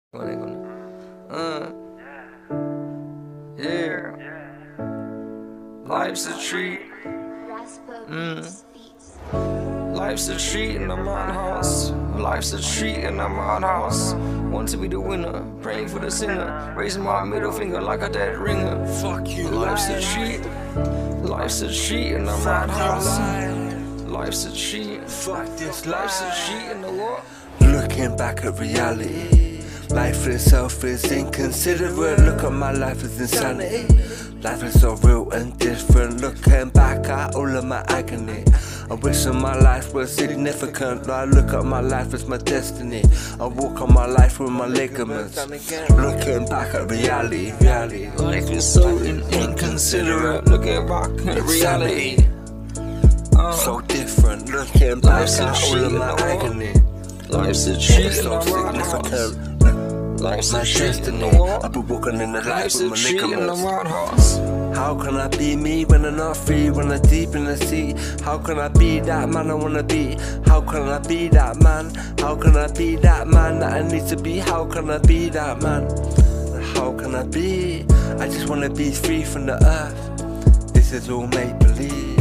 Yeah. Life's a treat. Life's a treat in the madhouse. Life's a treat in the madhouse. Want to be the winner, praying for the sinner, raising my middle finger like a dead ringer. Fuck you. Life's a treat. Life's a treat in the madhouse. Life's a treat. Fuck this Life's a life. treat in the what? Looking back at reality, life itself is inconsiderate. Look at my life as insanity. Life is so real and different. Looking back at all of my agony, I wish that my life was significant. I look at my life as my destiny. I walk on my life with my ligaments. Looking back at reality. Life is so inconsiderate. Looking back at reality. So different. Looking back at all of my agony. Life's a treat in So the madhouse. significant. Life's My a treat in destiny. the what? I've been walking in the light Life's with a my treat in the ligaments. madhouse. How can I be me when I'm not free? When I'm deep in the sea? How can I be that man I wanna be? How can I be that man? How can I be that man that I need to be? How can I be that man? How can I be? I just wanna be free from the earth. This is all make believe.